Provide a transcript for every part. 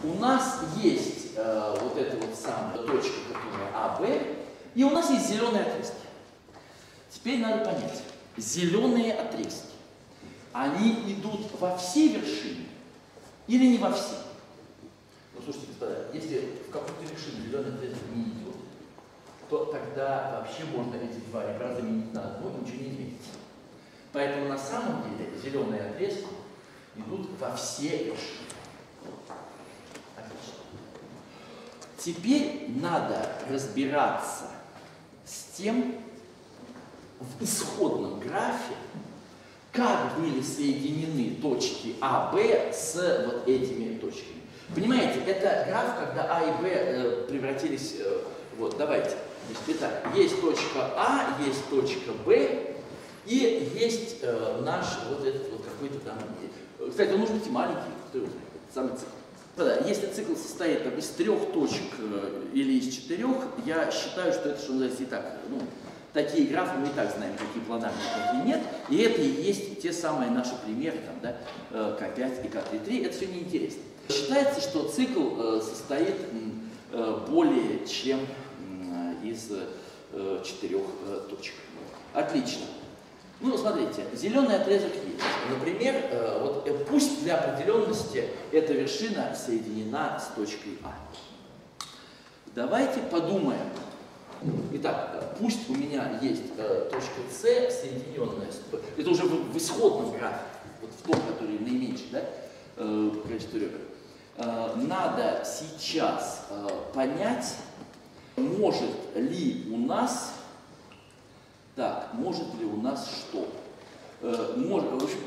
у нас есть вот эта вот самая точка, которая АБ, и у нас есть зеленые отрезки. Теперь надо понять, зеленые отрезки, они идут во все вершины или не во все? Ну, слушайте, господа, если в какую-то вершину зеленый отрезок не идет, то тогда вообще можно эти два ребра заменить на одно, и ничего не изменится. Поэтому на самом деле зеленые отрезки идут во все вершины. Отлично. Теперь надо разбираться с тем, в исходном графе, как были соединены точки А, Б с вот этими точками. Понимаете, это граф, когда А и Б превратились... Вот, давайте. Итак, есть точка А, есть точка Б, и есть наш вот этот вот какой-то там... Кстати, он может быть и маленький, кто его знает, самый цикл. Если цикл состоит там, из 3 точек или из 4, я считаю, что это, что называется, и так, ну, такие графы мы и так знаем, какие планарные, какие нет, и это и есть те самые наши примеры, там, да, К5 и К3, это все неинтересно. Считается, что цикл состоит более чем из 4 точек. Отлично. Ну, смотрите, зеленый отрезок есть. Например, вот, пусть для определенности эта вершина соединена с точкой А. Давайте подумаем. Итак, пусть у меня есть точка С, соединенная с... Это уже в исходном графике, вот в том, который наименьший, да, количество ребер. Надо сейчас понять, может ли у нас... Так, может ли у нас что? В общем,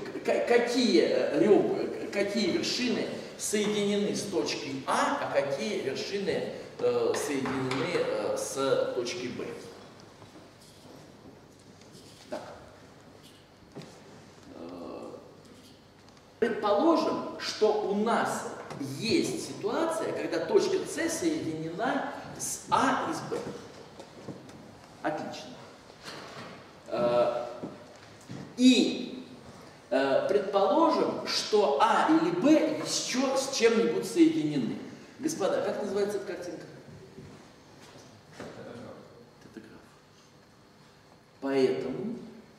какие вершины соединены с точкой А, а какие вершины соединены с точкой Б? Так. Предположим, что у нас есть ситуация, когда точка С соединена с А и с Б. Отлично. И предположим, что А или Б еще с чем-нибудь соединены. Господа, как называется эта картинка? Тетаграф. Поэтому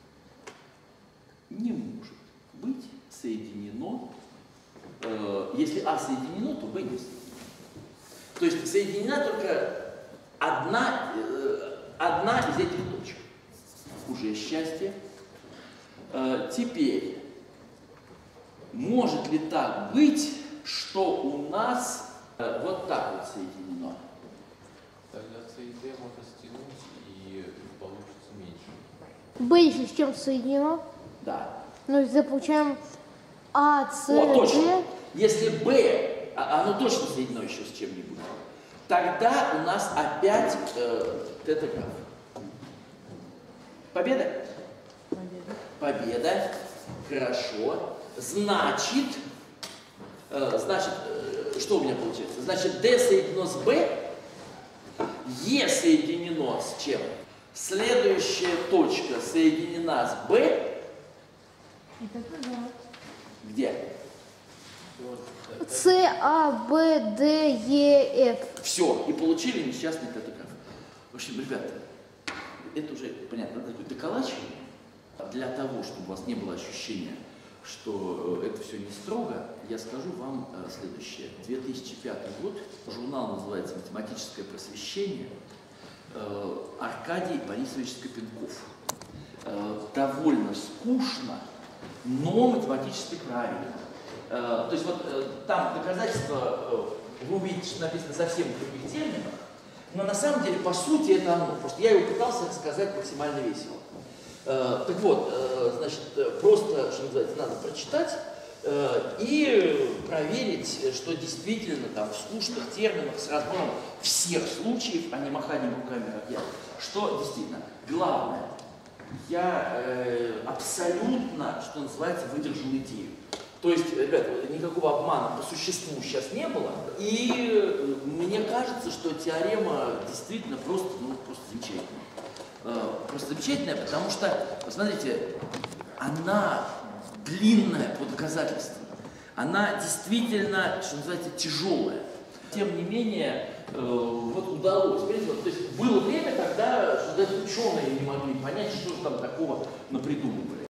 не может быть соединено, если А соединено, то Б не соединено. То есть соединена только одна из этих точек. Уже счастье. Теперь, может ли так быть, что у нас вот так вот соединено? Тогда С и Д можно стянуть и получится меньше. Б еще с чем соединено? Да. Ну, если получаем А, С, точно. Д. Если Б, оно точно соединено еще с чем-нибудь, тогда у нас опять тетаграф. Победа? Победа. Победа. Хорошо. Значит, что у меня получается? Значит, D соединено с B, E соединено с чем? Следующая точка соединена с B. Это да. Где? С, А, Б, Д, Е, Ф. Все. И получили несчастный тетаграф. В общем, ребята, это уже, понятно, такое доколачивание. Для того, чтобы у вас не было ощущения, что это все не строго, я скажу вам следующее. 2005 год, журнал называется «Математическое просвещение», Аркадий Борисович Скопенков. Довольно скучно, но математически правильно. То есть вот там доказательства, вы увидите, что написано совсем в других терминах, но на самом деле, по сути, это оно. Просто я его пытался рассказать максимально весело. Так вот, значит, просто, что называется, надо прочитать и проверить, что действительно там в скучных терминах с разбором всех случаев, а не маханием руками, как я, что действительно. Главное, я абсолютно, что называется, выдержал идею. То есть, ребята, никакого обмана по существу сейчас не было. И мне кажется, что теорема действительно просто замечательная. Просто замечательная, потому что, посмотрите, она длинная по доказательствам. она действительно, что называется, тяжелая. Тем не менее, вот удалось. Понимаете, вот, то есть было время, когда, что даже ученые не могли понять, что же там такого напридумывали.